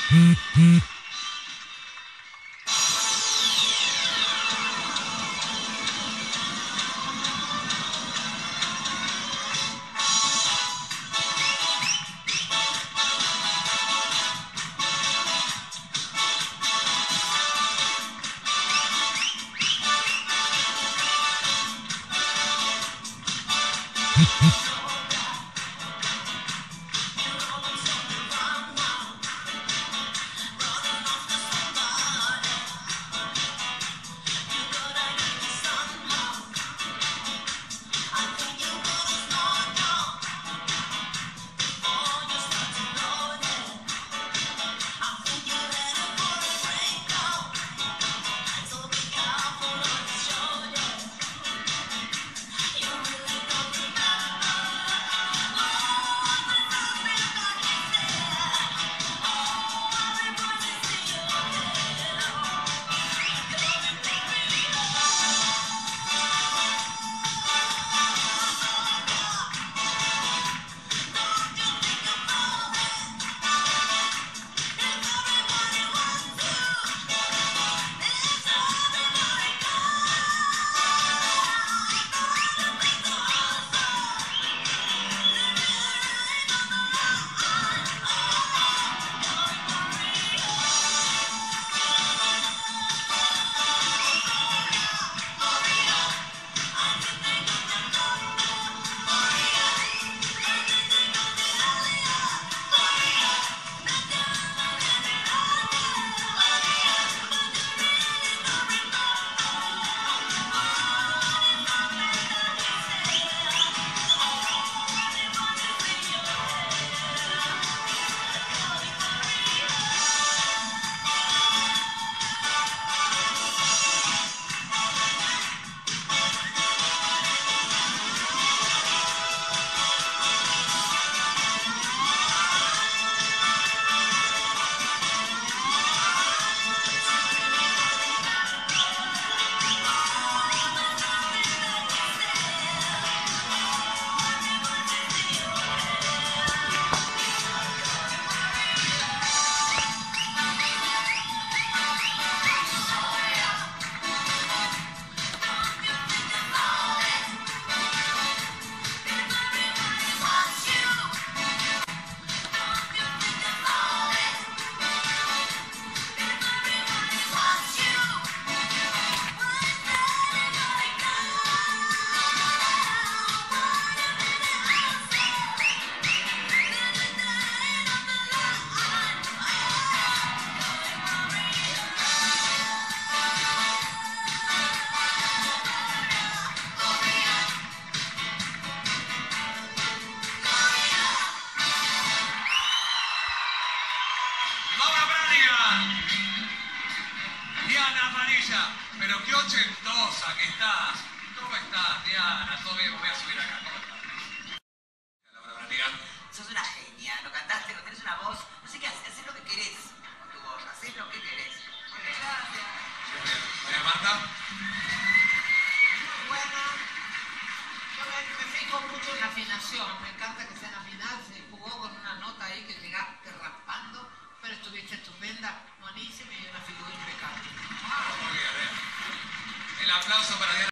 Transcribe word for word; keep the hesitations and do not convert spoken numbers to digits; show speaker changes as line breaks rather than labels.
Diana Amarilla, pero qué ochentosa que estás. ¿Cómo estás, Diana? Todo bien, voy a subir acá. ¿Cómo estás?
Sos una genia, lo cantaste, lo tenés una voz, no sé qué haces, haces lo que querés con tu voz, haces lo que querés. Gracias.
Hola, Marta.
Muy buena. Yo me, me fijo mucho en la afinación, me encanta que sea en afinar, se jugó con una nota ahí que llegaste raspando, pero estuviste estupenda, buenísima y una figura impecable.
Muy bien, ¿eh? El aplauso para Diana.